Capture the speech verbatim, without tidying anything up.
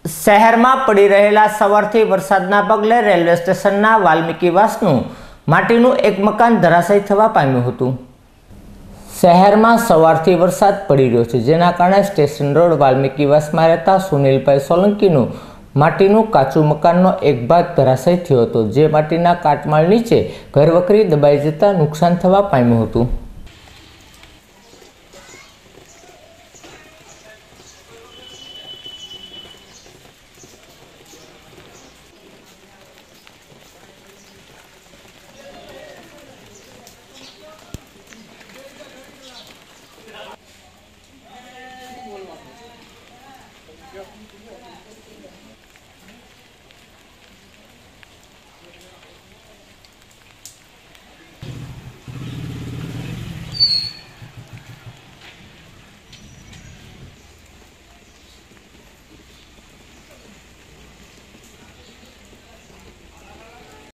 शहर में पड़ी रहेला सवारथी वरसादना पगले रेलवे स्टेशनना वाल्मीकिवासनु माटीनु एक मकान धराशायी थवा पाम्युं हतुं। शहर में सवारथी वरसाद पड़ी रह्यो छे, जेना कारणे स्टेशन रोड वाल्मीकिवास में रहता सुनीलभाई सोलंकीनु माटीनु काचुं मकाननो एक भाग धराशायी थयो हतो, जे माटीना काटमाळ नीचे घरवकरी दबाई जता नुकसान थवा पाम्युं हतुं।